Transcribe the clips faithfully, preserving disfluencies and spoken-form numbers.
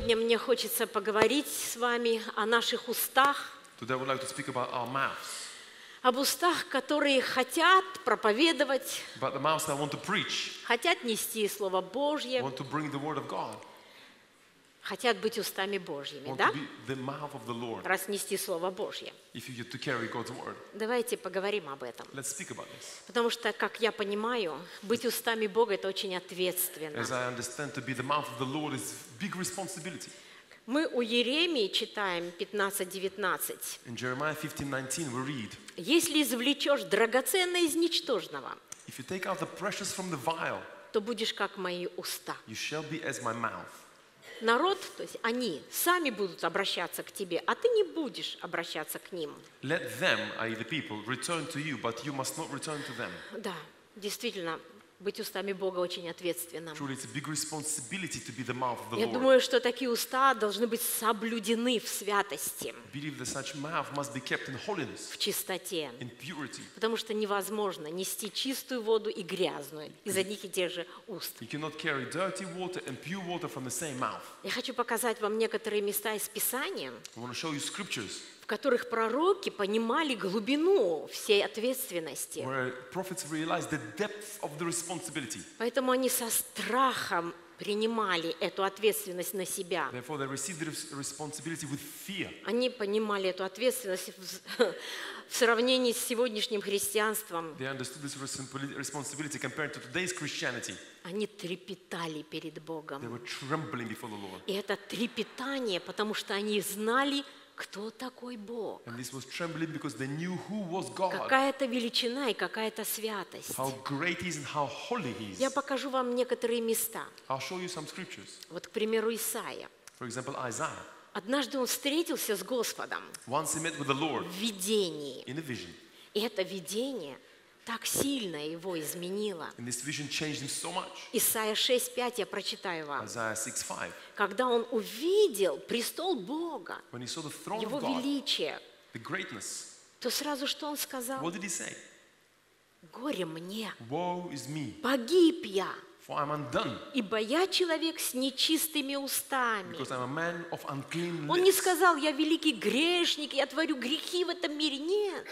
Сегодня мне хочется поговорить с вами о наших устах, Today I would like to speak about our mouths, об устах, которые хотят проповедовать, about the mouths that want to preach, хотят нести Слово Божье, want to bring the word of God, хотят быть устами Божьими, want да? to be the mouth of the Lord. Раз нести Слово Божье. If you get to carry God's word, Давайте поговорим об этом. let's speak about this. Потому что, как я понимаю, быть устами Бога – это очень ответственно. As I understand, to be the mouth of the Lord is big responsibility. Мы у Иеремии читаем пятнадцать девятнадцать. In Jeremiah fifteen nineteen we read, «Если извлечешь драгоценное из ничтожного, if you take out the precious from the vile, то будешь как мои уста». you shall be as my mouth. Народ, то есть они, сами будут обращаться к тебе, а ты не будешь обращаться к ним. Let them, that is the people, return to you, but you must not return to them. Да, действительно, быть устами Бога очень ответственно. Truly, it's a big responsibility to be the mouth of the Я Lord. думаю, что такие уста должны быть соблюдены в святости, I believe that such mouth must be kept in holiness, в чистоте. in purity. Потому что невозможно нести чистую воду и грязную из одних и тех же уст. You cannot carry dirty water and pure water from the same mouth. Я хочу показать вам некоторые места из Писания, I want to show you scriptures в которых пророки понимали глубину всей ответственности. where prophets realized the depth of the responsibility. Поэтому они со страхом принимали эту ответственность на себя. Therefore, they received the res- responsibility with fear. Они понимали эту ответственность в, в сравнении с сегодняшним христианством. They understood this responsibili- responsibility compared to today's Christianity. Они трепетали перед They Богом. were trembling before the Lord. И это трепетание, потому что они знали, кто такой Бог. And this was trembling because they knew who was God, Какая-то величина и какая-то святость. how great He is and how holy He Я is. покажу вам некоторые места. I'll show you some scriptures. Вот, к примеру, Исаия. For example, Isaiah. Однажды он встретился с Господом Once he met with the Lord в видении. in a vision. И это видение так сильно его изменило. And this vision changed him so much. Исайя шесть пять я прочитаю вам. Isaiah six five. Когда он увидел престол Бога, When he saw the throne его of God, величие, the greatness, то сразу что он сказал? what did he say? Горе мне, Woe is me, погиб я, for I'm undone, ибо я человек с нечистыми устами. because I'm a man of unclean Он не lips. сказал, я великий грешник, я творю грехи в этом мире. Нет.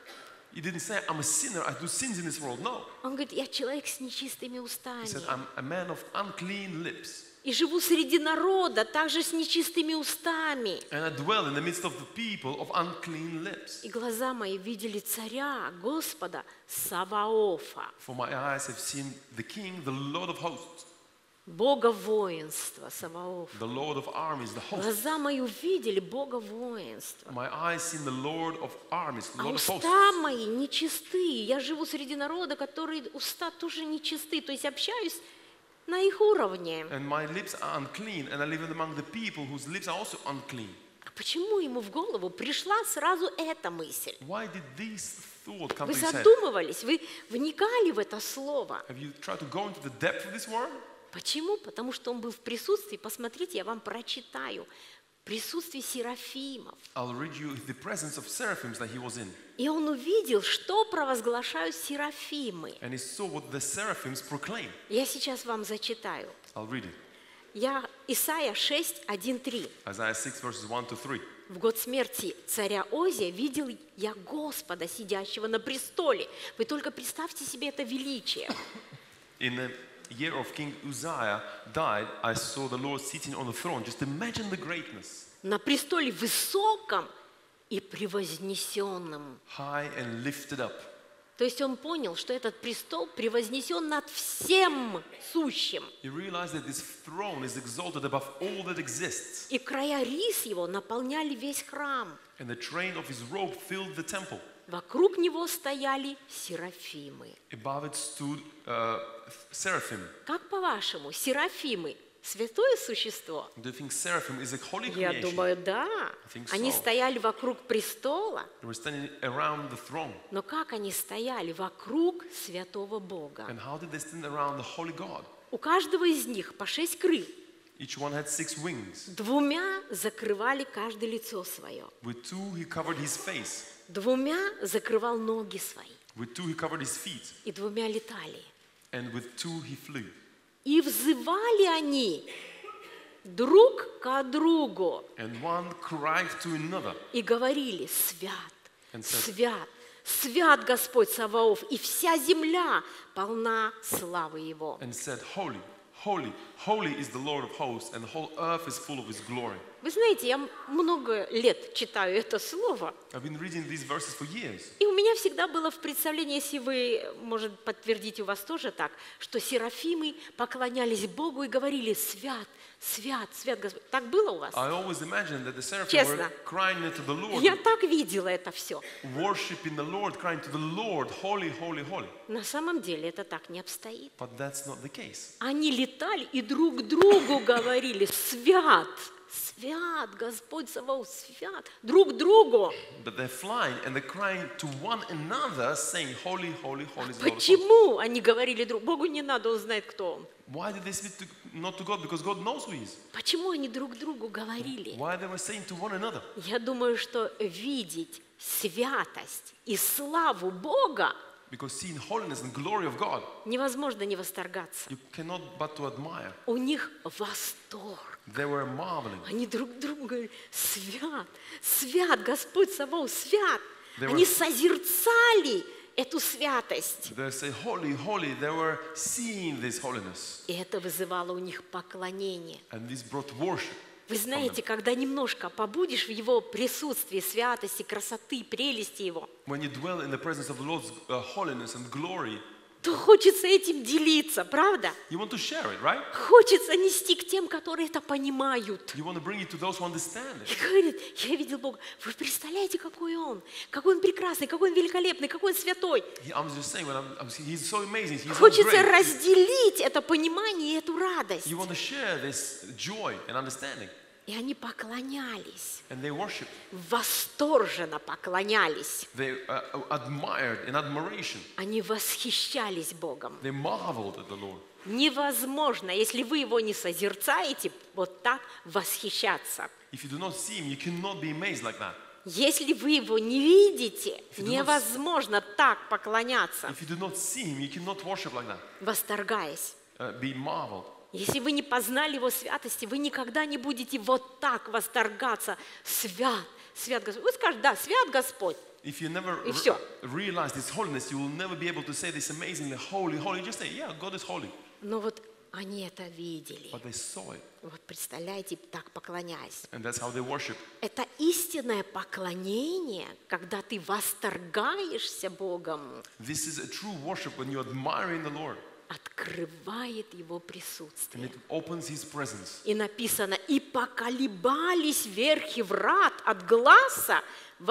He didn't say, I'm a sinner, I do sins in this world. No. Он говорит, я человек с нечистыми He устами. said, I'm a man of unclean lips. И живу среди народа, также с нечистыми устами. And I dwell in the midst of the people of unclean lips. И глаза мои видели царя, Господа, Саваофа, For my eyes have seen the King, the Lord of hosts, Бога воинства, Саваоф. the Lord of armies, the host. Глаза мои увидели Бога воинства. My eyes seen the Lord of armies, the А Lord of hosts. уста мои нечисты. Я живу среди народа, которые уста тоже нечисты. То есть общаюсь на их уровне. And my lips are unclean, and I live among the people whose lips are also unclean. А почему ему в голову пришла сразу эта мысль? Why did this thought come Вы to his head? задумывались, вы вникали в это слово. Have you tried to go into the depth of this word? Почему? Потому что он был в присутствии. Посмотрите, я вам прочитаю. В присутствии серафимов. I'll read you the presence of seraphims that he was in. И он увидел, что провозглашают серафимы. And he saw what the seraphims proclaim. Я сейчас вам зачитаю. I'll read it. Я Исайя шесть, один, три. Isaiah six verses one to three. В год смерти царя Озия видел я Господа, сидящего на престоле. Вы только представьте себе это величие. In the year of King Uzziah died, I saw the Lord sitting on the throne. Just imagine the greatness. На престоле высоком и превознесенном. High and lifted up. То есть он понял, что этот престол превознесен над всем сущим. He realized that this throne is exalted above all that exists. И края рис его наполняли весь храм. And the train of his robe filled the temple. Вокруг него стояли серафимы. Above it stood uh, seraphim. Как по-вашему, серафимы – святое существо? Do you think seraphim is a holy Я creation? думаю, да. think Они so. стояли вокруг престола. They were standing around the throne. Но как они стояли вокруг святого Бога? And how did they stand around the holy God? У каждого из них по шесть крыл. Each one had six wings. Двумя закрывали каждое лицо свое. With two, he covered his face. Двумя закрывал ноги свои. With two, he covered his feet. И двумя летали. And with two, he flew. И взывали они друг к другу And one cried to another и говорили: свят, and said, свят, свят Господь Саваоф, и вся земля полна славы Его. and said, Holy, holy, holy is the Lord of hosts, and the whole earth is full of his glory. Вы знаете, я много лет читаю это слово, I've been reading these verses for years. и у меня всегда было в представлении, если вы, может, подтвердите, у вас тоже так, что серафимы поклонялись Богу и говорили: свят, свят, свят Господь. Так было у вас? I always imagined that the seraphim Честно. were crying to the Lord, Я так видела это все. worshiping the Lord, crying to the Lord, holy, holy, holy. На самом деле это так не обстоит. But that's not the case. Они летали и друг другу говорили: свят, свят, Господь Саваоф, свят, друг другу. But they're flying and they're crying to one another, saying, Holy, holy, holy is the Lord of hosts. Почему они говорили друг Богу? Не надо, он знает, кто он. Why did they speak to, not to God? Because God knows who he is. Почему они друг другу говорили? Why they were saying to one another? Я думаю, что видеть святость и славу Бога Because seeing holiness and glory of God, невозможно не восторгаться. you cannot but to admire. У них восторг. They were marveling. Они друг другу говорили: свят, свят, Господь Саваоф, свят. They Они were- созерцали эту святость. They say, Holy, holy. They were seeing this holiness. И это вызывало у них поклонение. And this brought worship. Вы знаете, когда немножко побудешь в Его присутствии, святости, красоты, прелести Его, When you dwell in the presence of the Lord's uh, holiness and glory, то хочется этим делиться, правда? you want to share it, right? Хочется нести к тем, которые это понимают. You want to bring it to those who understand И it. говорит: я видел Бога. Вы представляете, какой Он? Какой Он прекрасный, какой Он великолепный, какой Он святой. He- I'm just saying, when I'm, I'm, he's so amazing, he's so Хочется great. разделить это понимание и эту радость. You want to share this joy and understanding. И они поклонялись, And they worship. восторженно поклонялись. They uh, admired in admiration. Они восхищались Богом. They marveled at the Lord. Невозможно, если вы Его не созерцаете, вот так восхищаться. If you do not see him, you cannot be amazed like that. Если вы Его не видите, you do not- невозможно так поклоняться, If you do not see him, you cannot worship like that. восторгаясь. Uh, be marveled. Если вы не познали Его святости, вы никогда не будете вот так восторгаться. Свят, свят Господь. Вы скажете: да, свят Господь. If you never И re- всё. realize this holiness, you will never be able to say this amazingly holy, holy. Just say, yeah, God is holy. Но вот они это видели. But they saw it. Вот представляете, так поклоняясь. And that's how they worship. Это истинное поклонение, когда ты восторгаешься Богом, This is a true worship when you're admiring the Lord. открывает Его And присутствие. it opens his presence. И написано: и поколебались верхи врат от гласа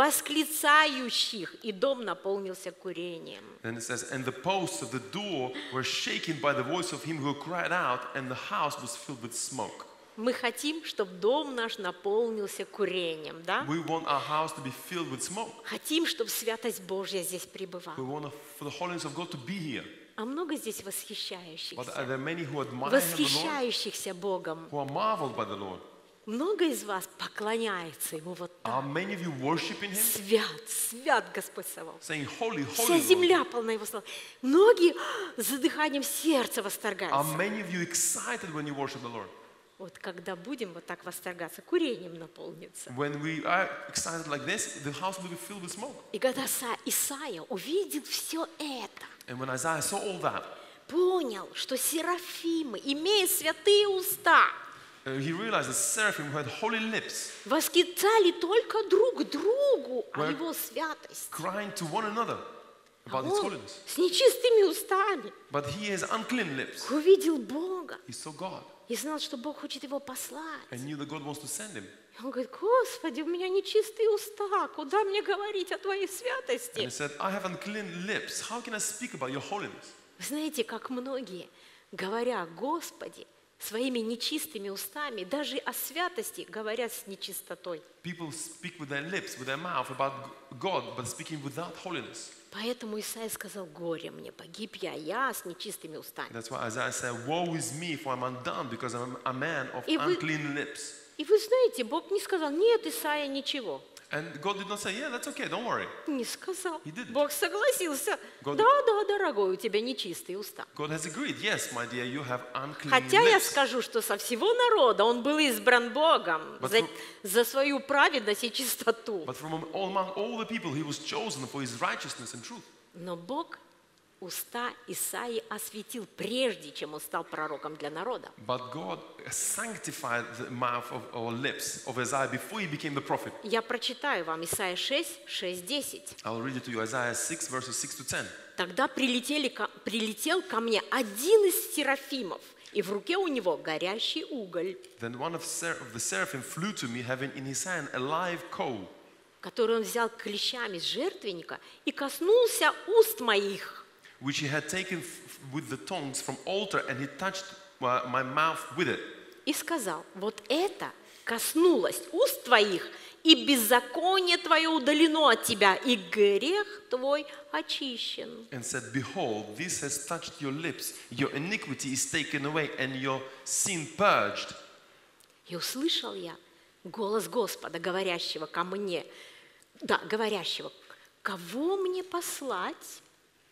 восклицающих, и дом наполнился курением. Then it says, and the posts of the door were shaken by the voice of him who cried out, and the house was filled with smoke. Мы хотим, чтобы дом наш наполнился курением, да? We want our house to be filled with smoke. Хотим, чтобы святость Божья здесь We пребывала. want for the holiness of God to be here. А много здесь But are восхищающихся, there many who admire the Lord, восхищающихся Богом. who are marveled by the Lord? Много из вас поклоняется Ему вот так. Are many of you worshiping him? Свят, свят Господь Саваоф. Saying, holy, Вся holy Lord. земля полна Его славы. Многие с задыханием сердца Are восторгаются. many of you excited when you worship the Lord? Вот когда будем вот так восторгаться, курением наполнится. When we are excited like this, the house will be filled with smoke. И когда Са- Исаия увидел все это, And when Isaiah saw all that, понял, что серафимы, имея святые уста, uh, he realized the seraphim who had holy lips, восклицали только друг другу о Well- Его святости. crying to one another А about his он holiness. с нечистыми устами But he has unclean lips. увидел Бога He saw God и знал, что Бог хочет его послать. and knew that God wants to send him. И он говорит: Господи, у меня нечистые уста, куда мне говорить о Твоей And святости? he said, I have unclean lips. How can I speak about your holiness? Вы знаете, как многие, говоря о Господе, своими нечистыми устами, даже о святости, говорят с нечистотой. People speak with their lips, with their mouth about God, but speaking without holiness. Поэтому Исаия сказал: горе мне, погиб я, я с нечистыми устами. That's why Isaiah said, woe is me, for I'm undone, because I'm a man of И вы- unclean lips. И вы знаете, Бог не сказал: нет, Исаия, ничего. And God did not say, yeah, that's okay, don't worry. Не сказал. He didn't. Бог согласился. God- Да, да, дорогой, у тебя нечистые уста. God has agreed, yes, my dear, you have unclean Хотя я lips. скажу, что со всего народа он был избран Богом But за, from- за свою праведность и чистоту. But from all, among all the people, he was chosen for his righteousness and truth. Но Бог уста Исаии осветил, прежде чем он стал пророком для народа. But God sanctified the mouth of our lips of Isaiah before he became the prophet. Я прочитаю вам Исайя шесть, шесть, десять. I'll read it to you, Isaiah six, verses six to ten. Тогда прилетели, ко- прилетел ко мне один из серафимов, и в руке у него горящий уголь, Then one of, ser- of the seraphim flew to me, having in his hand a live coal, который он взял клещами с жертвенника и коснулся уст моих. which he had taken f- with the tongs from altar, and he touched uh, my mouth with it. И сказал: вот это коснулось уст твоих, и беззаконие твое удалено от тебя, и грех твой очищен. And said, behold, this has touched your lips, your iniquity is taken away, and your sin purged. И услышал я голос Господа, говорящего ко мне, да, говорящего: кого мне послать,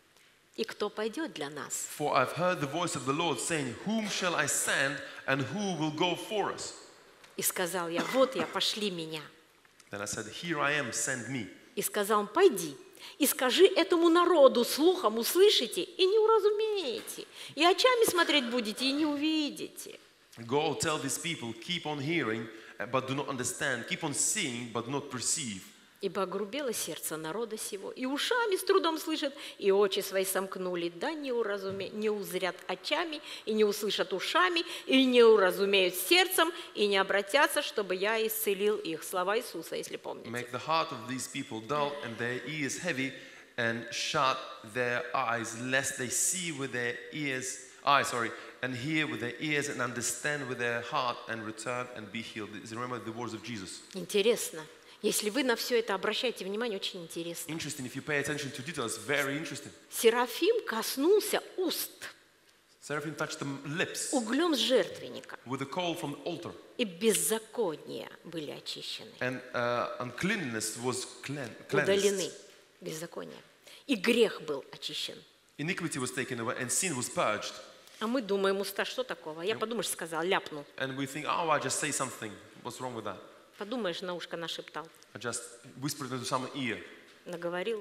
и кто пойдет для нас? For I've heard the voice of the Lord saying, whom shall I send, and who will go for us? И сказал я: вот я, пошли меня. Then I said, here I am, send me. И сказал он: пойди и скажи этому народу, слухом услышите и не уразумеете, и очами смотреть будете и не увидите. Go tell these people, keep on hearing, uh, but do not understand. Keep on seeing, but not perceive. Ибо огрубело сердце народа сего, и ушами с трудом слышат, и очи свои сомкнули, да не, уразуме... не узрят очами, и не услышат ушами, и не уразумеют сердцем, и не обратятся, чтобы я исцелил их. Слова Иисуса, если помните. Make the heart of these people dull and their ears heavy, and shut their eyes, lest they see with their ears, eyes, sorry, and hear with their ears, and understand with their heart, and return and be healed. Remember the words of Jesus. Интересно. Если вы на все это обращаете внимание, очень интересно. Interesting, if you pay attention to details, very interesting. Серафим коснулся уст Seraphim touched the lips углем с жертвенника, with a coal from the altar, и беззакония были очищены, and uh, uncleanness was clean, удалены. cleansed. Беззаконие. И грех был очищен. Iniquity was taken away, and sin was purged. А мы думаем: уста, что такого? Я, подумаешь, сказал, ляпнул. And we think, oh, I just say something. What's wrong with that? Подумаешь, на ушко нашептал. I just whispered into someone's ear, Наговорил.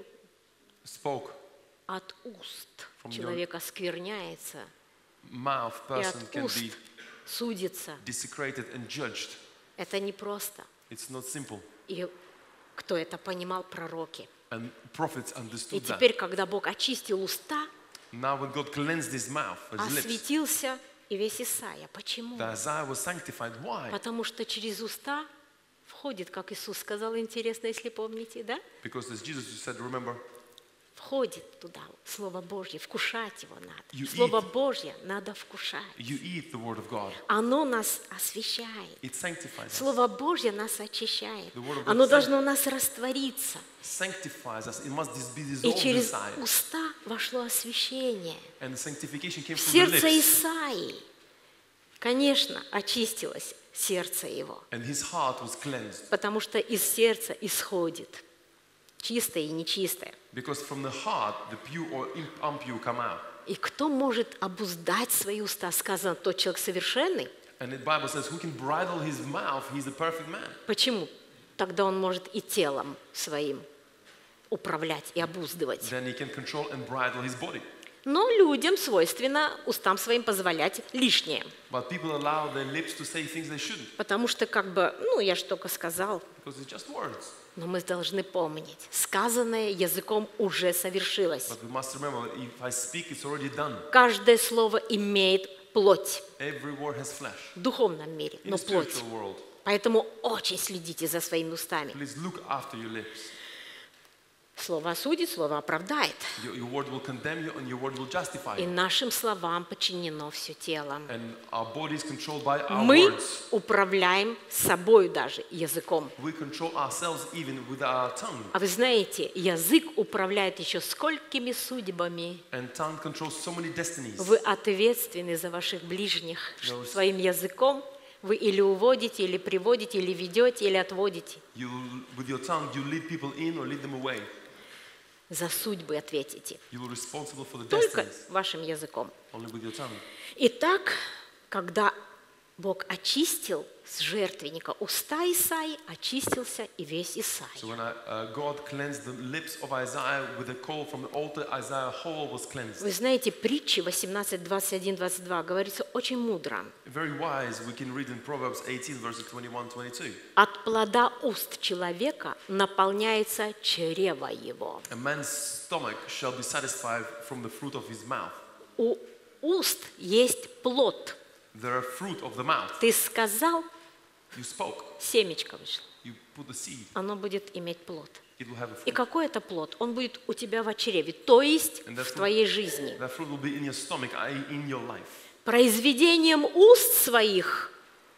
spoke. От уст From your человек оскверняется, Mouth и person от can уст be судится. desecrated and judged. Это непросто. It's not simple. И кто это понимал? Пророки. And prophets И understood that. теперь, когда Бог очистил уста, Now when God cleansed his mouth, his lips, осветился и весь Исаия. Почему? the Isaiah was sanctified. Why? Потому что через уста входит, как Иисус сказал, интересно, если помните, да? Because as Jesus said, remember, Входит туда Слово Божье, вкушать его надо. You Слово eat. Божье надо вкушать. you eat the word of God. Оно нас освещает. It sanctifies us. Слово Божье нас очищает. The word of God Оно sanct- должно у нас раствориться. Sanctifies us. It must dis- be И dissolved через inside. уста вошло освещение. And the sanctification came В from the сердце lips. Исаии, конечно, очистилось сердце его. And his heart was cleansed. Потому что из сердца исходит чистое и нечистое. Because from the heart, the pure or imp- impure come out. И кто может обуздать свои уста? Сказано, тот человек совершенный. And the Bible says, who can bridle his mouth? He's a perfect man. Почему? Тогда он может и телом своим управлять и обуздывать. Then he can control and bridle his body. Но людям свойственно устам своим позволять лишнее. But people allow their lips to say things they shouldn't. Потому что как бы, ну, я же только сказал, Because it's just words. но мы должны помнить, сказанное языком уже совершилось. But we must remember, if I speak, it's already done. Каждое слово имеет плоть Every word has flesh. в духовном мире, In но the плоть. spiritual world, Поэтому очень следите за своими устами. please look after your lips. Слово осудит, слово оправдает. Your, your word will condemn you and your word will justify И you. нашим словам подчинено все тело. And our body is controlled by our Мы words. управляем собой даже языком. We control ourselves even with our tongue. А вы знаете, язык управляет еще сколькими судьбами. And tongue controls so many destinies. Вы ответственны за ваших ближних No. своим языком. Вы или уводите, или приводите, или ведете, или отводите. You, with your tongue, you lead people in or lead them away. За судьбы ответите. You are responsible for the Только destinies, вашим языком. only with your tongue. Итак, когда Бог очистил с жертвенника уста Исаии, очистился и весь Исаия. So when I, uh, God cleansed the lips of Isaiah with a coal from the altar, Isaiah whole was cleansed. Вы знаете, притчи восемнадцать, двадцать один, двадцать два говорится очень мудро. Very wise, we can read in Proverbs eighteen, verses twenty-one, twenty-two. От плода уст человека наполняется чрево его. A man's stomach shall be satisfied from the fruit of his mouth. У уст есть плод. There are fruit of the mouth. Ты сказал, You spoke, семечко вышло. you put the seed, Оно будет иметь плод. it will have a И fruit. какой это плод? Он будет у тебя в чреве, то есть And that в fruit- твоей жизни. That fruit will be in your stomach, that is in your life. Произведением уст своих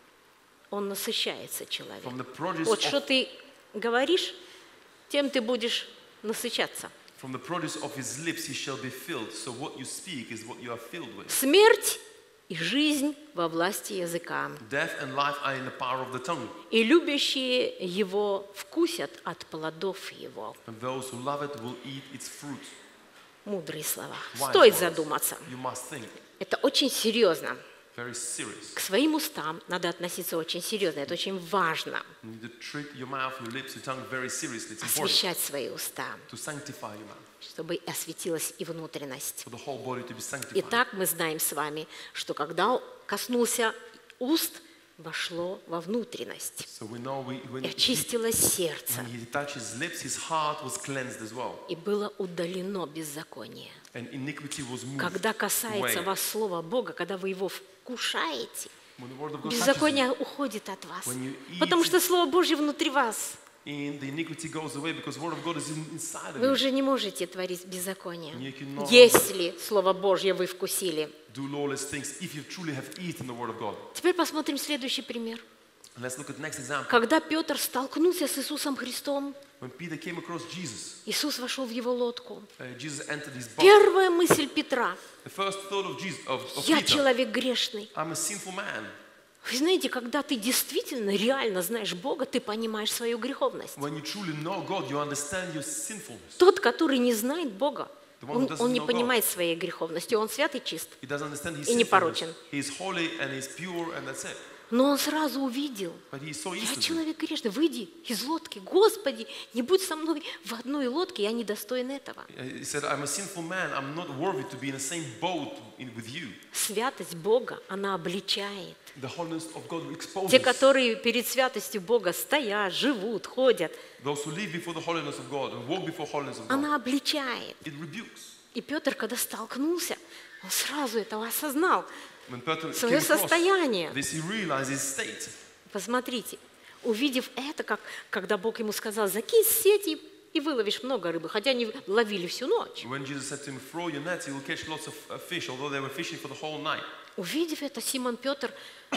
он насыщается человек. From the produce Вот что of, ты говоришь, тем ты будешь насыщаться. from the produce of his lips he shall be filled. So what you speak is what you are filled with. Смерть и жизнь во власти языка. Death and life are in the power of the tongue. И любящие его вкусят от плодов его. And those who love it will eat its fruit. Мудрые слова. Wise Стоит words. задуматься. You must think Это очень серьезно. very serious. К своим устам надо относиться очень серьезно. Это очень важно. You need to treat your mouth, your lips, your tongue very seriously. It's important Освещать свои уста, to sanctify your mouth, чтобы осветилась и внутренность. for the whole body to be sanctified. Итак, мы знаем с вами, что когда он коснулся уст, вошло во внутренность. So we know we, when, И he, очистилось сердце. when he touched his lips, his heart was cleansed as well. И было удалено беззаконие. And iniquity was moved Когда касается away. вас Слова Бога, когда вы его вкушаете, When the word of God touches беззаконие уходит от вас. When you eat Потому it- что Слово Божье внутри вас. in, the iniquity goes away because the word of God is in, inside of Вы you. уже не можете творить беззаконие. You cannot- Если Слово Божье вы вкусили. Do lawless things if you truly have eaten the word of God. Теперь посмотрим следующий пример. And let's look at the next example. Когда Петр столкнулся с Иисусом Христом, When Peter came across Jesus, Иисус вошел в его лодку. uh, Jesus entered his boat. Первая мысль Петра: The first thought of Jesus, of, of я Peter, человек грешный. I'm a sinful man. Вы знаете, когда ты действительно, реально знаешь Бога, ты понимаешь свою греховность. When you truly know God, you understand your sinfulness. Тот, который не знает Бога, The one who он, doesn't он не know God. понимает своей греховности, он свят и чист. He doesn't understand his И sinfulness. непорочен. He is holy and he's pure and that's it. Но он сразу увидел: But he saw я instantly. человек грешный, выйди из лодки. Господи, не будь со мной в одной лодке, я недостоин этого. He said, I'm a sinful man. I'm not worthy to be in the same boat in, with you. Святость Бога, она обличает. The holiness of God exposes. Те, которые перед святостью Бога стоят, живут, ходят, Those who live before the holiness of God and walk before holiness of God. она обличает. It rebukes. И Петр, когда столкнулся, он сразу этого осознал. When Peter Свое came across состояние. this, he realized his state. Посмотрите, увидев это, как когда Бог ему сказал: закинь сети и выловишь много рыбы, хотя они ловили всю ночь. When Jesus said to him, throw your nets, you will catch lots of uh, fish, although they were fishing for the whole night. Увидев это, Симон Петр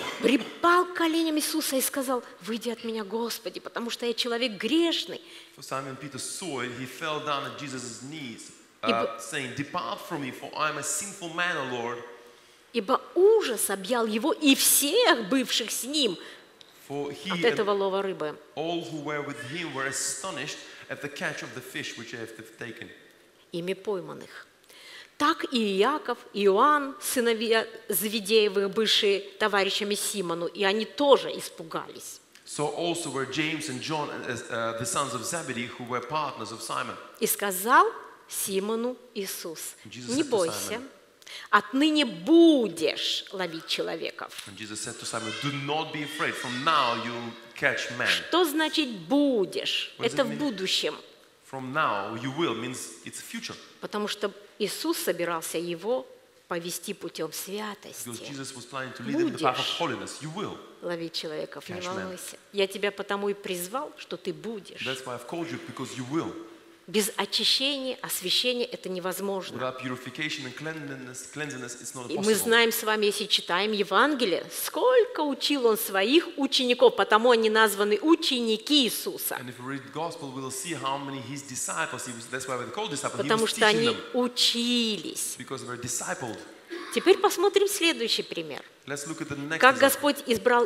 припал к коленям Иисуса и сказал: выйди от меня, Господи, потому что я человек грешный. For Simon Peter saw it, he fell down at Jesus' knees, Ибо- uh, saying, depart from me, for I am a sinful man, O Lord. Ибо ужас объял его и всех бывших с ним For he от and этого лова рыбы. all who were with him were astonished at the catch of the fish which they have taken. Ими пойманных. Так и Иаков, и Иоанн, сыновья Завидеевых, бывшие товарищами Симону, и они тоже испугались. So also were James and John, uh, the sons of Zebedee, who were partners of Simon. И сказал Симону Иисус: Jesus не said to бойся, Simon, отныне будешь ловить человеков. And Jesus said to Simon, do not be afraid, from now you'll catch men. Что значит будешь? What does Это it в mean? будущем. From now you will means it's future. Потому что Иисус собирался его повести путем Because святости. Jesus was planning to lead them in the path of Будешь. holiness. You will. Ловить человеков, не Catch men. волнуйся. Я тебя потому и призвал, что ты будешь. That's why I've called you, because you will. Без очищения, освящения это невозможно. Without purification and cleanliness, cleanliness, it's not И мы possible. знаем с вами, если читаем Евангелие, сколько учил он своих учеников, потому они названы ученики Иисуса. And if we read the gospel, we'll see how many his disciples, he was, that's why they're called disciples, he Потому was что teaching они them, учились. because they were discipled. Теперь посмотрим следующий пример. Let's look at the next Как example. Господь избрал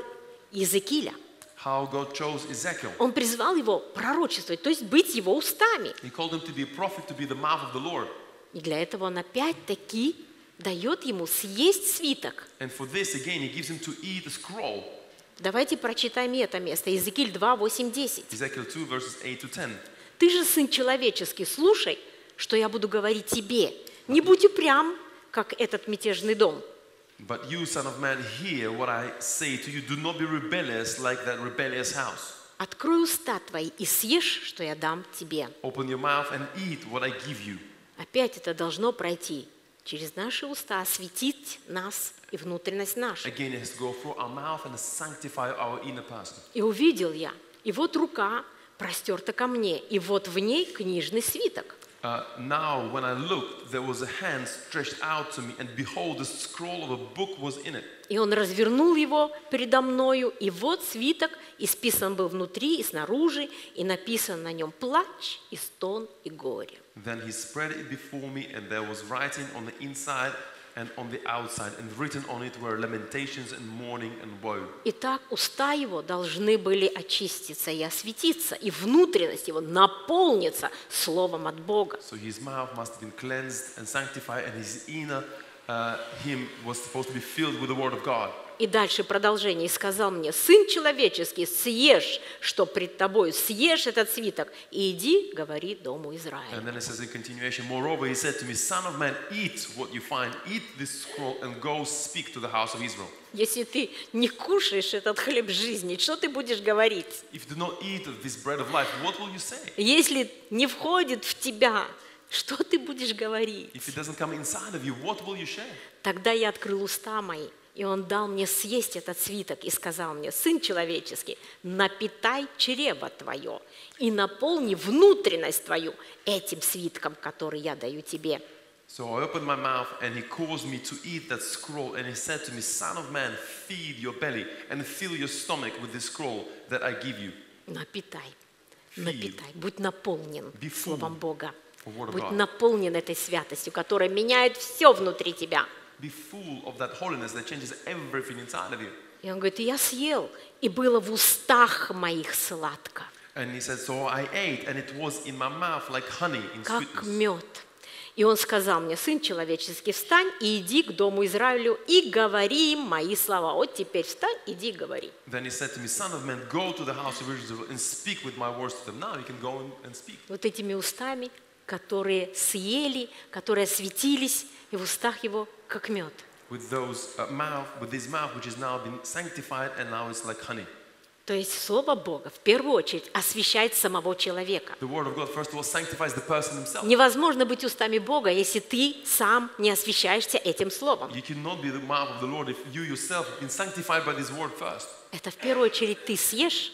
Иезекииля. how God chose Ezekiel. Он призвал его пророчествовать, то есть быть его устами. He called him to be a prophet, to be the mouth of the Lord. И для этого он опять-таки дает ему съесть свиток. And for this, again, he gives him to eat a scroll. Давайте прочитаем это место. Иезекииль два, восемь, десять. Ezekiel two, verses eight to ten. «Ты же, сын человеческий, слушай, что я буду говорить тебе. Не будь упрям, как этот мятежный дом». But you, son of man, hear what I say to you. Do not be rebellious like that rebellious house. «Открой уста твои и съешь, что я дам тебе». Open your mouth and eat what I give you. Опять это должно пройти через наши уста, осветить нас и внутренность нашу. Again, it has to go through our mouth and sanctify our inner person. «И увидел я, и вот рука простерта ко мне, и вот в ней книжный свиток». Uh, now, when I looked, there was a hand stretched out to me, and behold, the scroll of a book was in it. И он развернул его передо мною, и вот свиток исписан был внутри и снаружи, и написан на нем плач, и стон, и горе. Then he spread it before me, and there was writing on the inside and on the outside, and written on it were lamentations and mourning and woe. Итак, уста его должны были очиститься и осветиться, и внутренность его наполнится словом от Бога. So his mouth must have been cleansed and sanctified, and his inner uh, him was supposed to be filled with the word of God. И дальше продолжение. «И сказал мне, сын человеческий, съешь, что пред тобою, съешь этот свиток, и иди, говори дому Израиля». And then it says in continuation, moreover, he said to me, son of man, eat what you find, eat this scroll, and go speak to the house of Israel. Если ты не кушаешь этот хлеб жизни, что ты будешь говорить? If you do not eat of this bread of life, what will you say? Если не входит в тебя, что ты будешь говорить? If it doesn't come inside of you, what will you share? Тогда я открыл уста мои, и он дал мне съесть этот свиток и сказал мне, сын человеческий, напитай чрево твое и наполни внутренность твою этим свитком, который я даю тебе. So I opened my mouth, and he caused me to eat that scroll, and he said to me, son of man, feed your belly and fill your stomach with this scroll that I give you. Напитай, напитай, будь наполнен Be full Словом Бога, of word of будь God. наполнен этой святостью, которая меняет все внутри тебя. Be full of that holiness that changes everything inside of you. И он говорит, и я съел, и было в устах моих сладко, And he said, so I ate, and it was in my mouth like honey in как sweetness. мед. И он сказал мне, сын человеческий, встань и иди к дому Израилю и говори им мои слова. Вот теперь встань, иди и говори. Then he said to me, son of man, go to the house of Israel and speak with my words to them. Now you can go and- and speak. Вот этими устами, которые съели, которые осветились, и в устах его как мед. With those uh, mouth, with this mouth which has now been sanctified, and now it's like honey. То есть Слово Бога в первую очередь освещает самого человека. The word of God, first of all, sanctifies the person himself. Невозможно быть устами Бога, если ты сам не освещаешься этим Словом. You cannot be the mouth of the Lord if you yourself have been sanctified by this word first. Это в первую очередь ты съешь,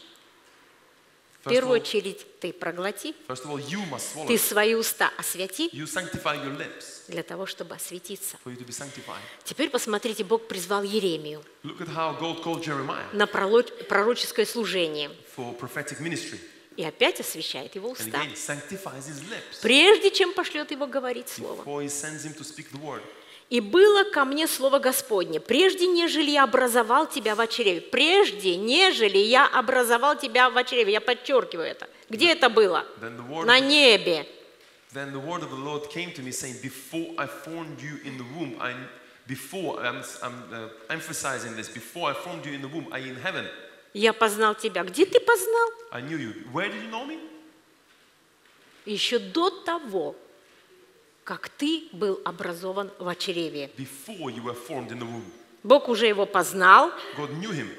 в First of первую all, очередь ты проглоти, first of all, you must swallow. ты свои уста освети You sanctify your lips для того, чтобы осветиться. for you to be sanctified. Теперь посмотрите, Бог призвал Еремию Look at how God called Jeremiah на проло- пророческое служение for prophetic ministry. и опять освещает его And уста, again, sanctifies his lips прежде чем пошлет его говорить Слово. before he sends him to speak the word. «И было ко мне слово Господне, прежде нежели я образовал тебя в чреве». Прежде нежели я образовал тебя в чреве. Я подчеркиваю это. Где это было? Then the word На небе. Then the word of the Lord came to me, saying, before I formed you in the womb, I, before, I'm, I'm uh, emphasizing this, before I formed you in the womb, I in heaven, Я познал тебя. Где ты познал? I knew you. Where did you know me? Еще до того, как ты был образован в чреве. Before you were formed in the womb. Бог уже его познал. God knew him.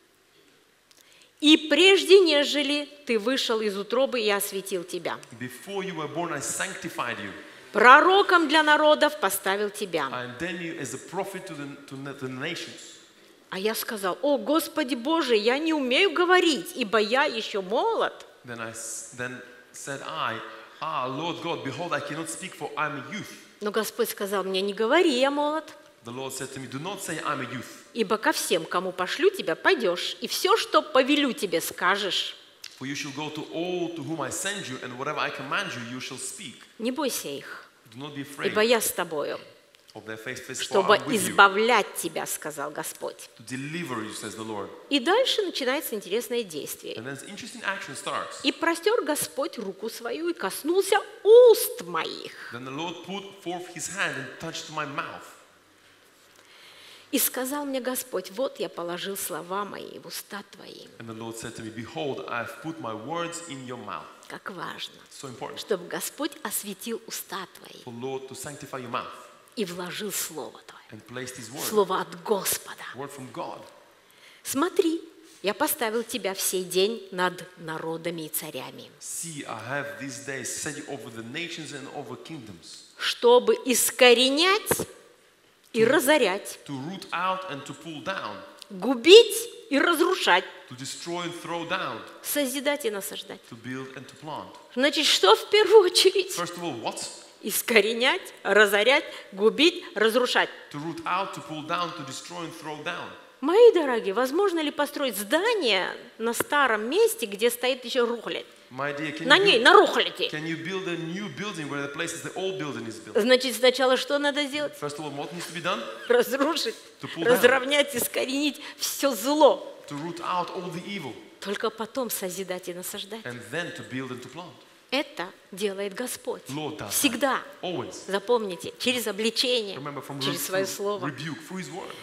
И прежде нежели ты вышел из утробы, я осветил тебя. Before you were born, I sanctified you. Пророком для народов поставил тебя. I ordained you as a prophet to the, to the- to the nations. А я сказал, о, Господи Боже, я не умею говорить, ибо я еще молод. Then I s- then said I, ah, Lord God, behold, I cannot speak, for I'm a youth. Но Господь сказал мне, не говори, я молод, The Lord said to me, do not say I'm a youth, ибо ко всем, кому пошлю тебя, пойдешь, и все, что повелю тебе, скажешь. for you shall go to all to whom I send you, and whatever I command you, you shall speak. Не бойся их, Do not be ибо afraid, я с тобою. of their faith is for чтобы I'm with you, избавлять тебя, сказал Господь. to deliver you, says the Lord. И дальше начинается интересное действие. And then this interesting action starts. И простер Господь руку свою и коснулся уст моих. Then the Lord put forth his hand and touched my mouth. И сказал мне Господь: вот я положил слова мои в уста твои. And the Lord said to me, behold, I have put my words in your mouth. Как важно, So important чтобы Господь осветил уста твои for Lord to sanctify your mouth и вложил Слово Твое. and placed his word, Слово от Господа. word from God. Смотри, я поставил тебя в сей день над народами и царями, See, I have these days set you over the nations and over kingdoms, чтобы искоренять и разорять, to root out and to pull down, губить и разрушать, to destroy and throw down, созидать и насаждать. to build and to plant. Значит, что в первую очередь? First of all, what? Искоренять, разорять, губить, разрушать. To root out, to pull down, to destroy and throw down. Мои дорогие, возможно ли построить здание на старом месте, где стоит еще рухлядь? My dear, can На you, ней, build, на рухляди. can you build a new building where the places the old building is built? Значит, сначала что надо сделать? First of all, what needs to be done? Разрушить, To pull down. разровнять, искоренить все зло. To root out all the evil, Только потом созидать и насаждать. and then to build and to plant. Это делает Господь. Lord does that. Всегда. Always. Запомните, через обличение, Remember, from через re- свое through слово. rebuke, through his word.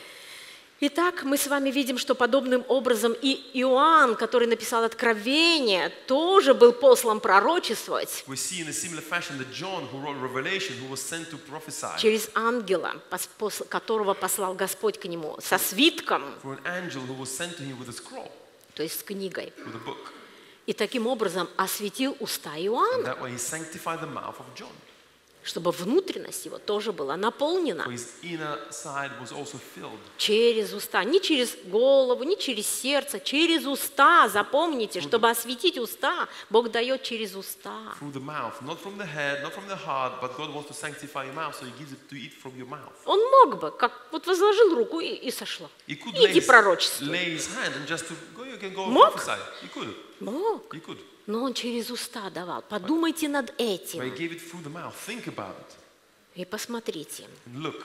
Итак, мы с вами видим, что подобным образом и Иоанн, который написал Откровение, тоже был послан пророчествовать We see in a similar fashion that John, who wrote Revelation, who was sent to prophesy через ангела, пос- пос- которого послал Господь к нему, со свитком, for an angel who was sent to him with a scroll, то есть с книгой. with a book. И таким образом осветил уста And Иоанна, that way he sanctified the mouth of John. чтобы внутренность его тоже была наполнена For his inner side was also filled. через уста. Не через голову, не через сердце, через уста. Запомните, чтобы осветить уста, Бог дает через уста. Through the mouth, not from the head, not from the heart, but God wants to sanctify your mouth, so he gives it to eat from your mouth. Он мог бы, как вот возложил руку и, и сошло. He could lay Иди his, пророчествуй. lay his hand and just to go, you can go and Мог? prophesy. He could. Мог. He could. Но он через уста давал. Подумайте над But he этим gave it through the mouth. Think about it. и посмотрите. And look.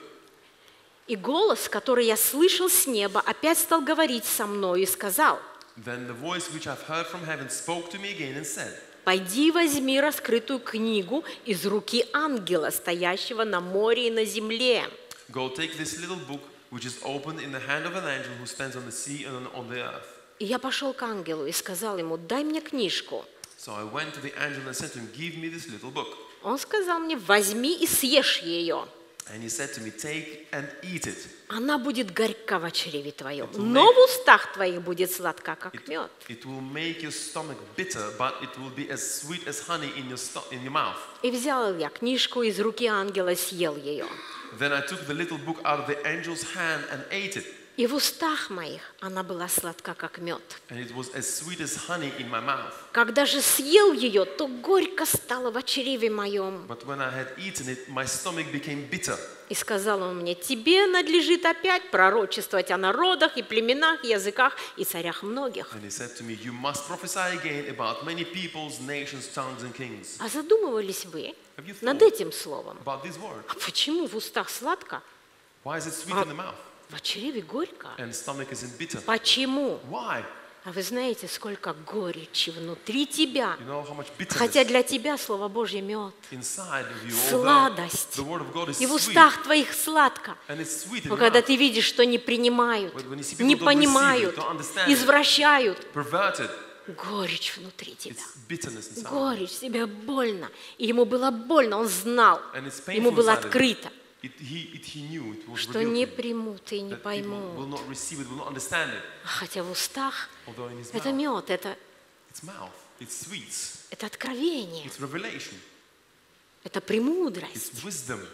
И голос, который я слышал с неба, опять стал говорить со мной и сказал: Then the voice which I've heard from heaven spoke to me again and said, «Пойди возьми раскрытую книгу из руки ангела, стоящего на море и на земле». Go take this little book which is opened in the hand of an angel who stands on the sea and on the earth. И я пошел к ангелу и сказал ему: «Дай мне книжку». So I went to the angel and said to him, give me this little book. Он сказал мне: «Возьми и съешь ее. And he said to me, take and eat it. Она будет горька в чреве твоем, will но make- в устах твоих будет сладка, как It, мед». it will make your stomach bitter, but it will be as sweet as honey in your, sto- in your mouth. И взял я книжку из руки ангела и съел ее. Then I took the little book out of the angel's hand and ate it. И в устах моих она была сладка, как мед. And it was as sweet as honey in my mouth. Когда же съел ее, то горько стало в чреве моем. But when I had eaten it, my stomach became bitter. И сказал он мне: «Тебе надлежит опять пророчествовать о народах и племенах, и языках и царях многих». And he said to me, you must prophesy again about many peoples, nations, tongues, and kings. А задумывались вы Have you над thought этим словом? about this word? А почему в устах сладко, Why is it sweet in the mouth в чреве горько? and stomach is in bitter? Почему? Why? А вы знаете, сколько горечи внутри тебя, You know how much хотя bitterness для тебя Слово Божье мед, inside of you, although сладость, the word of God is и в sweet, устах твоих сладко. and it's sweet in Но your когда mouth, ты видишь, что не принимают, When you see people не don't receive it, понимают, don't understand it, извращают, perverted, горечь внутри тебя. it's bitterness inside. Горечь, тебе больно. И ему было больно, он знал, And it's ему painful было inside of him. открыто, It, he, it, he knew, it was что revealed не to him, примут и не that people will поймут. not receive it, will not understand it. Хотя в устах Although in his это mouth, мед, это, it's mouth, it's sweets, это откровение, it's revelation, это премудрость. it's wisdom.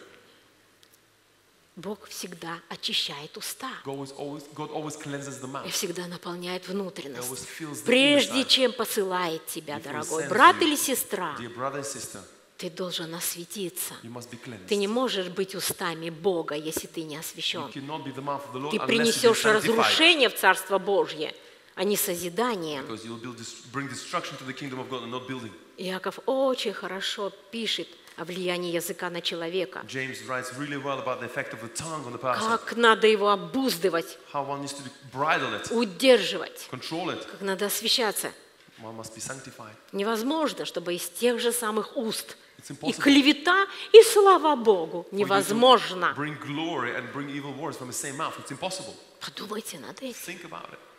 Бог всегда очищает уста God always, always, God always cleanses the и mouth. всегда наполняет He внутренность. always fills the Прежде inside. чем посылает тебя, Before he дорогой sends брат you, или сестра, Dear brother and sister, ты должен осветиться. you must be cleansed. Ты не можешь быть устами Бога, если ты не You освящен. cannot be the mouth of the Lord Ты unless you be принесешь sanctified. разрушение в Царство Божье, а не созидание. Because you will build, dis- bring destruction to the kingdom of God and not building. Иаков очень хорошо пишет о влиянии языка на человека. James writes really well about the effect of the tongue on the person. Как надо его обуздывать, How one needs to bridle it, удерживать, control it. как надо освящаться. One must be sanctified. Невозможно, чтобы из тех же самых уст It's и impossible. клевета, и слава Богу. For you to Невозможно. bring glory and bring evil words from the same mouth. It's impossible. Подумайте над этим. Think about it.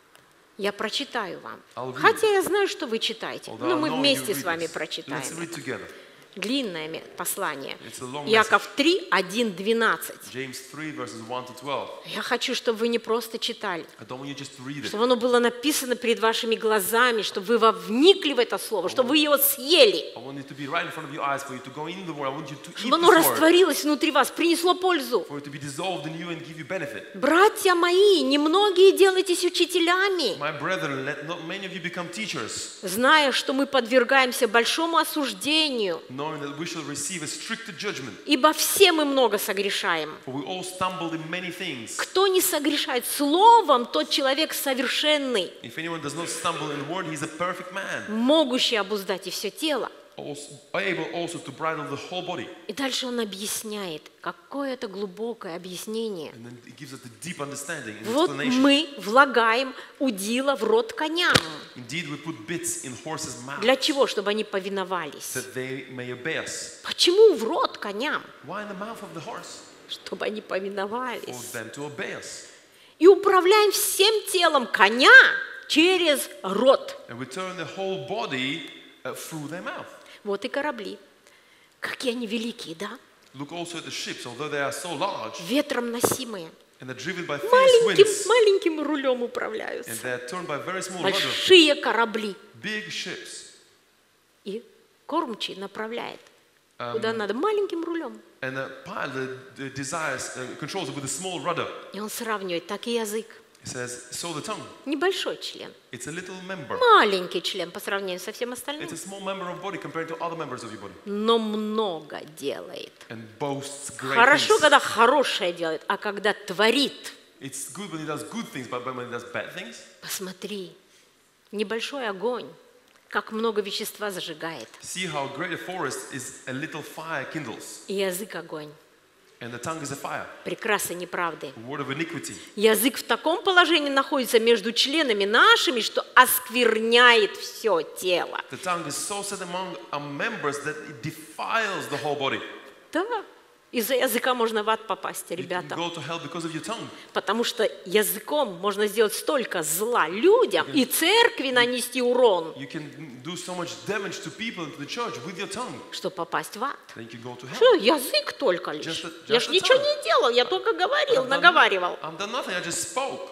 Я прочитаю вам. I'll read. Хотя я знаю, что вы читаете. Although Но I мы know you вместе read с вами this. прочитаем. Let's read together. Длинное ме- послание. It's a long Яков три, один, двенадцать. James three verses one to twelve. Я хочу, чтобы вы не просто читали, I don't want you just to read it. чтобы оно было написано перед вашими глазами, чтобы вы во- вникли в это слово, чтобы вы его съели, I want it to be right in front of your eyes for you to go in the word. I want you to eat чтобы оно this word. растворилось внутри вас, принесло пользу. For it to be dissolved in you and give you benefit. Братья мои, немногие делайтесь учителями, My brethren, let not many of you become teachers, зная, что мы подвергаемся большому осуждению, knowing that we shall receive a stricter judgment. ибо все мы много согрешаем. For we all stumbled in many things. Кто не согрешает словом, тот человек совершенный, If anyone does not stumble in word, he is a perfect man, могущий обуздать и все тело. also, able also to bridle the whole body. И дальше он объясняет, какое это глубокое объяснение. And then it gives us the deep understanding and Вот explanation. мы влагаем удила в рот коням. Indeed, we put bits in horses' mouths Для чего? Чтобы они повиновались. that they may obey us. Почему в рот коням? Why in the mouth of the horse? Чтобы они For повиновались. them to obey us. И управляем всем телом коня через рот. And we turn the whole body uh, through their mouth. Вот и корабли. Какие они великие, да? Look also at the ships, although they are so large Ветром носимые. and they're driven by fierce Маленьким, winds, маленьким рулем and управляются. they're turned by very small rudder. Большие корабли. Big ships. И кормчий направляет. Куда надо? Маленьким рулем. And the pilot uh, desires, uh, controls it with a small rudder. И он сравнивает, так и язык. He says, so the tongue, Небольшой член. it's a little member. Маленький член по сравнению со всем остальным. It's a small member of body compared to other members of your body. Но много делает. And boasts great Хорошо, things. когда хорошее делает, а когда творит. It's good when he does good things, but when he does bad things, Посмотри, небольшой огонь, как много вещества зажигает. see how great a forest is a little fire kindles. И язык огонь. And the tongue is a fire, Прекрасы неправды. a word of iniquity. Язык в таком положении находится между членами нашими, что оскверняет все тело. The tongue is so set among our members that it defiles the whole body. Да, из-за языка можно в ад попасть, You can ребята. go to hell because of your tongue. Потому что языком можно сделать столько зла людям и церкви нанести урон, You can do so much damage to people and to the church with your tongue. что попасть в ад. Then you can go to hell. Что, язык только лишь? Just a- Я just ж a ничего tongue. не делал, я только говорил, I've done- наговаривал. I've done nothing, I just spoke.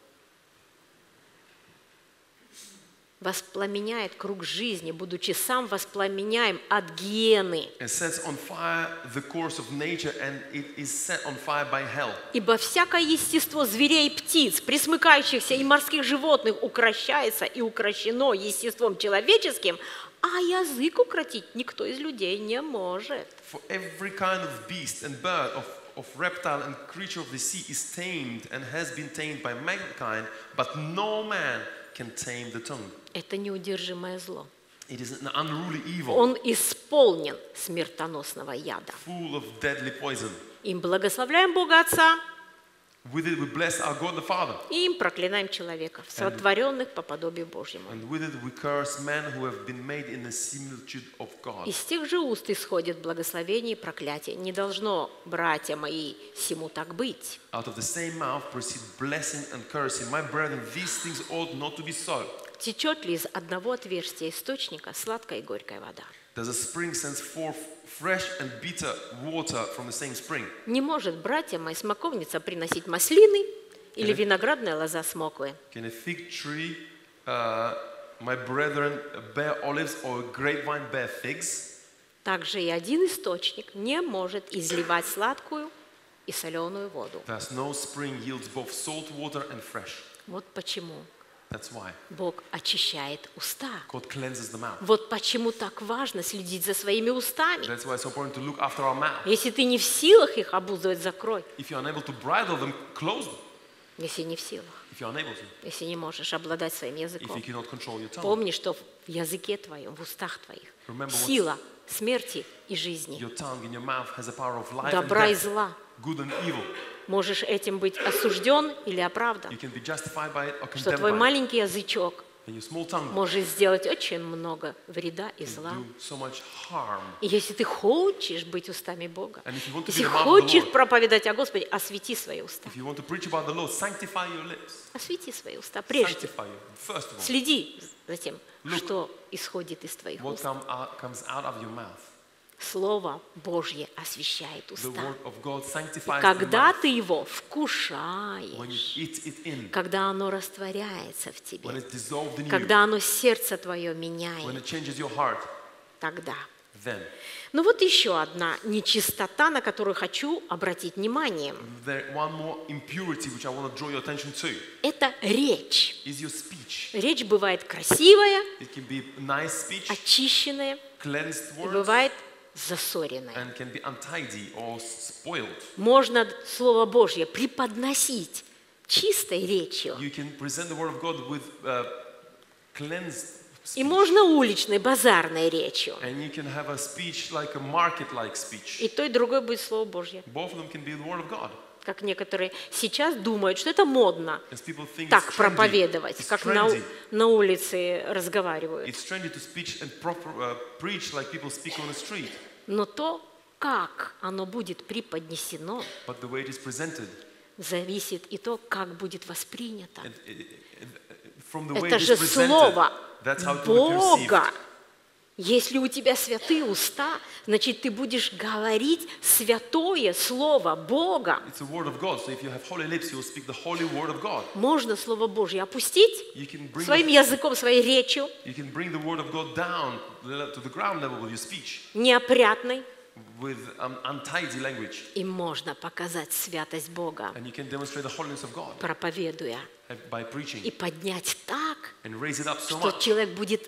Воспламеняет круг жизни, будучи сам воспламеняем от гиены. It sets on fire the course of nature and it is set on fire by hell. Ибо всякое естество зверей и птиц, пресмыкающихся и морских животных укращается и укращено естеством человеческим, а язык укротить никто из людей не может. For every kind of beast and bird, of, of reptile and creature of the sea is tamed and has been tamed by mankind, but no man can tame the tongue. Это неудержимое зло. It is an unruly evil, Он исполнен смертоносного яда. full of deadly poison. Им благословляем Бога Отца, With it we bless our God the Father, и им проклинаем человеков, сотворенных по подобию Божьему. and with it we curse men who have been made in the similitude of God. Из тех же уст исходит благословение и проклятие. Не должно, братья мои, сему так быть. Out of the same mouth proceed blessing and cursing. My brethren, these things ought not to be so. Течет ли из одного отверстия источника сладкая и горькая вода? Does a spring send forth fresh and bitter water from the same spring? Не может, братья мои, смоковница приносить маслины или виноградная лоза смоквы. Can a fig tree, uh, my brethren, bear olives or a grapevine bear figs? Также и один источник не может изливать сладкую и соленую воду. Thus no spring yields both salt water and fresh. Вот почему That's why Бог очищает уста. God cleanses the mouth. Вот почему так важно следить за своими устами. That's why it's so important to look after our mouth. Если ты не в силах их обуздывать, закрой. If you're unable to bridle them, close them. Если не в силах, If you're unable to, если не можешь обладать своим if языком. you cannot control your tongue. Помни, что в языке твоем, в устах твоих Remember what's- сила смерти и жизни, Your tongue in your mouth has a power of life and добра и death, зла. good and evil. Можешь этим быть осужден или оправдан. You can be justified by it or Что condemned твой by it. маленький язычок And your small tongue может сделать очень много вреда и зла. do so much harm. И если ты хочешь быть устами Бога, And if you want to be если the mouth of the хочешь Lord, проповедать о Господе, освети свои уста. if you want to preach about the Lord, sanctify your lips. Освети свои уста прежде. Sanctify you. First of all, Следи за тем, Look. что исходит из твоих what уст. come out, comes out of your mouth. Слово Божье освещает The уста. word of God sanctifies the Когда mouth. ты его When you вкушаешь, eat it in, когда оно растворяется в when тебе, it's dissolved in you, когда оно сердце твое when меняет, it changes your heart, тогда. then Ну вот еще одна нечистота, на которую хочу обратить внимание. there one more impurity which I want to draw your attention to Это речь. is your speech. Речь бывает красивая, It can be nice speech, очищенная, cleansed и words, бывает засоренная. and can be untidy or spoiled. Можно Слово Божье преподносить чистой речью, You can present the word of God with uh, cleansed и speech, можно уличной, базарной речью. and you can have a speech like a market-like speech. И то, и другое будет Слово Божье. Both of them can be the word of God. Как некоторые сейчас думают, что это модно As people think так it's trendy, проповедовать, it's как на, trendy. на улице разговаривают. It's trendy to speak and proper, uh, preach like people speak on the street, Но то, как оно будет преподнесено, but the way it is presented, зависит и то, как будет воспринято. and, uh, from the way Это it же is presented, Слово that's how it will be perceived. Бога. Если у тебя святые уста, значит, ты будешь говорить святое Слово Бога. It's the word of God. So if you have holy lips, you will speak the holy word of God. Можно Слово Божье опустить You can bring своим the, языком, своей речью, you can bring the word of God down to the ground level with your speech, неопрятной, with um, untidy language, и можно показать святость Бога, and you can demonstrate the holiness of God проповедуя, by preaching и поднять так, and raise it up so что much человек будет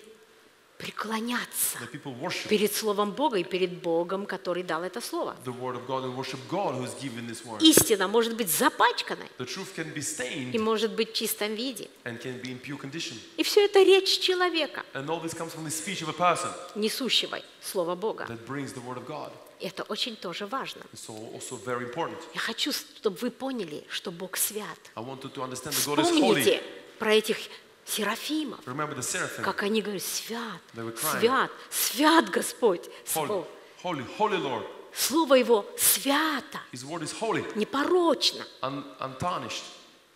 преклоняться that people worship перед Словом Бога и перед Богом, который дал это Слово. the word of God and worship God who has given this word. Истина может быть запачканной The truth can be и stained может быть в чистом виде. and can be in pure condition. И все это речь человека, And all this comes from the speech of a person несущего Слово Бога. that brings the word of God. Это очень тоже важно. It's so also very important. Я хочу, чтобы вы поняли, что Бог свят. I want you to understand that God is holy. Вспомните про этих серафимов, Remember the seraphim. как они говорят: свят, They were crying. свят, свят Господь. Holy, Слово, holy, holy Lord. Слово Его свято, His word is holy, непорочно. un, untarnished.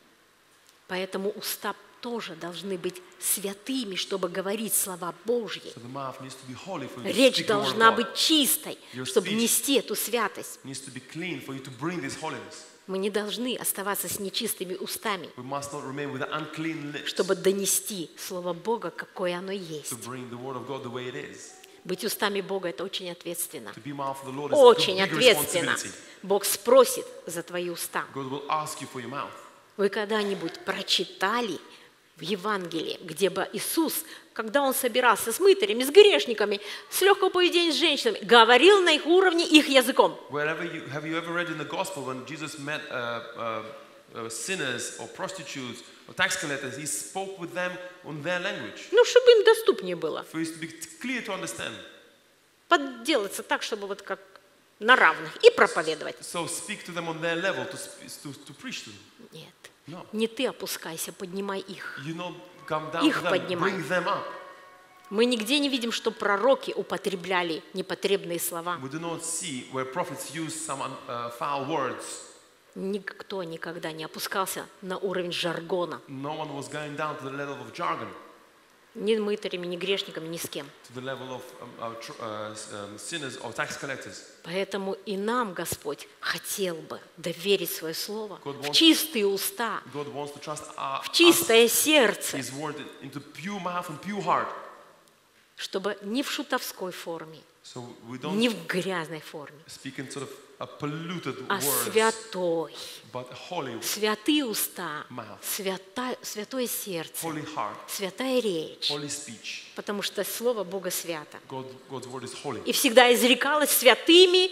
Поэтому уста тоже должны быть святыми, чтобы говорить слова Божьи. So the mouth needs to be holy for you to Речь speak the word of должна God. быть чистой, Your чтобы speech нести эту святость. needs to be clean for you to bring this holiness. Мы не должны оставаться с нечистыми устами, We must not remain with unclean lips чтобы донести Слово Бога, какое оно есть. to bring the word of God the way it is. Быть устами Бога – это очень ответственно. To be mouth of the Lord is a Очень big ответственно. responsibility. Бог спросит за твои уста. God will ask you for your mouth. Вы когда-нибудь прочитали в Евангелии, где бы Иисус, когда Он собирался с мытарями, с грешниками, с легкого поведения с женщинами, говорил на их уровне их языком? Wherever you have you ever read in the gospel when Jesus met uh, uh, uh, sinners or prostitutes or tax collectors, he spoke with them on their language Ну, чтобы им доступнее было. for it to be clear to understand. Подделаться так, чтобы вот как на равных, и проповедовать. So speak to them on their level to, sp- to, to preach to them. Нет. No. Не ты опускайся, поднимай их. You know, come down Их to them, поднимай. bring them up. Мы нигде не видим, что пророки употребляли непотребные слова. We do not see where prophets use some uh, foul words. Никто никогда не опускался на уровень жаргона. No one was going down to the level of jargon, Ни мытарями, ни грешниками, ни с кем. to the level of um, uh, tr- uh, um, sinners or tax collectors. Поэтому и нам Господь хотел бы доверить свое слово God в wants- чистые уста, God wants to trust our, в us, чистое сердце, His word into pure mouth and pure heart. чтобы не в шутовской форме, So we don't не в грязной форме, speak in sort of a polluted а words, святой. but holy, Святые уста, Mouth. свята- святое сердце, holy heart, святая речь, holy speech. потому что Слово Бога свято. God, God's word is holy. И всегда изрекалось святыми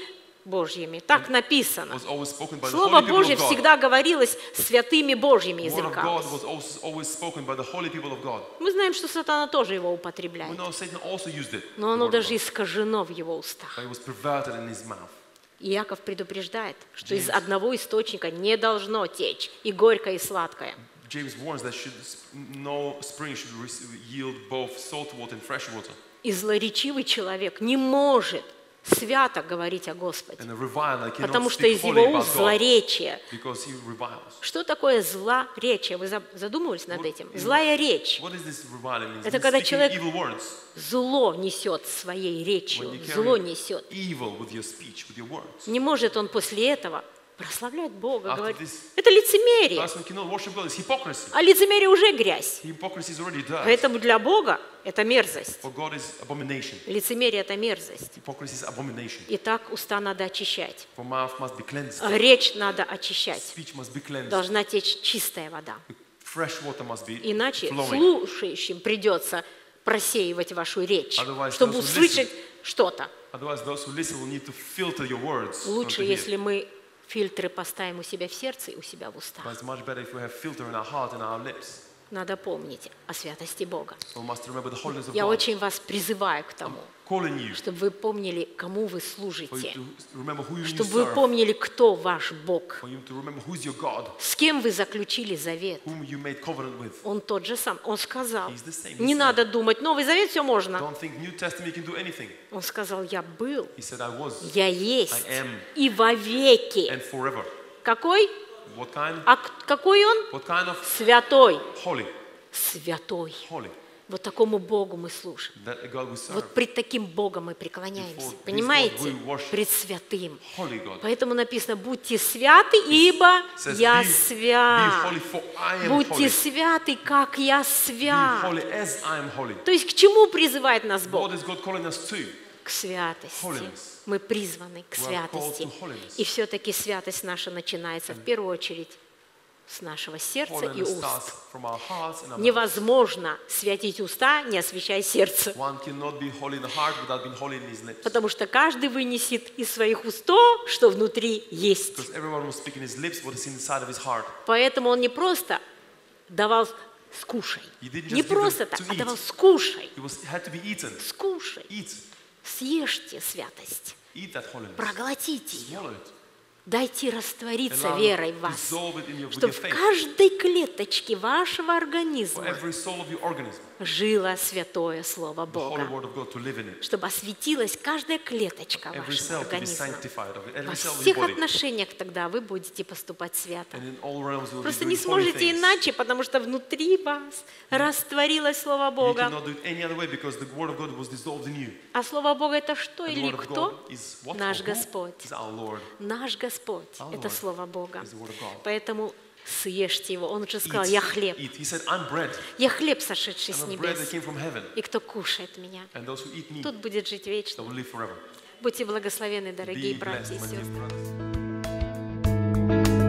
Божьими. Так написано. was always spoken by the Слово holy people Божье of God. всегда говорилось святыми Божьими The word of God изрекалось. was always, always spoken by the holy people of God. Мы знаем, что сатана тоже его We употребляет, know Satan also used it, но the оно word of даже God, искажено в его устах. but it was perverted in his mouth. И Иаков предупреждает, что из James- одного источника не должно течь и горькое, и сладкое. James warns that should, no spring should re- yield both salt water and fresh water. И злоречивый человек не может свято говорить о Господе, And a reviler cannot потому что speak из holy его about уст God злоречие. because he reviles. Что такое злоречие? Вы за- задумывались над Вот этим? и- Злая речь. What is this reviling? Means Это Means когда speaking человек evil words. зло несет своей речью, When you зло carry несет. evil with your speech, with your words. Не может он после этого прославлять Бога, After говорить. this- Это лицемерие. Person cannot worship God. It's hypocrisy. А лицемерие уже грязь. Hypocrisy is already dirt. Поэтому для Бога это мерзость. For God is abomination. Лицемерие – это мерзость. Hypocrisy is abomination. Итак, уста надо очищать. For mouth must be cleansed. А речь надо очищать. Speech must be cleansed. Должна течь чистая вода. Fresh water must be Иначе flowing. слушающим придется просеивать вашу речь, Otherwise, чтобы those who услышать что-то. Otherwise, those who listen will need to filter your words. Лучше, not to hear. если мы фильтры поставим у себя в сердце и у себя в устах. But it's much better if we have filter in our heart and our lips. Надо помнить о святости Бога. So we must remember the holiness of Я God. очень вас призываю к тому, Calling you чтобы вы помнили, кому вы for you служите, to remember who you чтобы вы serve. помнили, кто ваш Бог, For you to remember who's your God, с кем вы заключили завет. whom you made covenant with. Он тот же сам. Он сказал, He's the same. He не said, надо думать, Новый Завет все можно. Don't think New Testament can do anything. Он сказал, я был, He said, I was я есть I am. и вовеки. and forever. Какой? What kind? А к- какой он? What kind of? Святой. Holy. Святой. Holy. Вот такому Богу мы служим. That the God we serve. Вот пред таким Богом мы преклоняемся. Before this Понимаете? God we worship. Пред святым. Holy God. Поэтому написано, будьте святы, ибо Says, я be, be свят. holy for I am Будьте holy. святы, как я Be свят. holy as I am holy. То есть к чему призывает нас Бог? What is God calling us to? К святости. Holiness. Мы призваны к We are святости. called to holiness. И все-таки святость наша начинается в первую очередь с нашего сердца и Holiness starts уст. from our hearts and our mouths. Невозможно святить уста, не освящая сердце. One cannot be holy in the heart without being holy in his lips. Потому что каждый вынесет из своих уст то, что внутри есть. Because everyone will speak in his lips what is inside of his heart. Поэтому он не просто давал «скушай». He didn't just Не give просто them так, to а eat. давал «скушай». It was it had to be eaten. Скушай. Eat. Съешьте святость. Eat that holiness. Проглотите ее. Swallow it. Дайте раствориться Allow верой it в to вас. dissolve it in your, with Чтобы your в faith. каждой клеточке вашего For организма every soul of your organism. жило святое Слово The holy Бога. word of God to live in it. Чтобы осветилась каждая клеточка Every вашего cell to be организма. sanctified of it. Во Every cell of your всех body. отношениях тогда вы будете поступать свято. And in all realms you will be Просто doing не holy сможете things. иначе, потому что внутри вас растворилось Слово You Бога. cannot do it any other way because the word of God was dissolved in you. А Слово Бога это что And the или word of кто? God is what? Наш Or who? Господь. Is our Lord. Наш Господь Our – это Lord Слово Бога. is the word of God. Поэтому съешьте его. Он уже сказал, Eat, я хлеб. eat. He said, I'm bread. Я хлеб, сошедший с I'm a bread that небес. came from heaven. И кто кушает меня, And those who eat me, тот будет жить they вечно. will live forever. Будьте благословенны, дорогие Be братья и blessed, my dear сестры. brothers.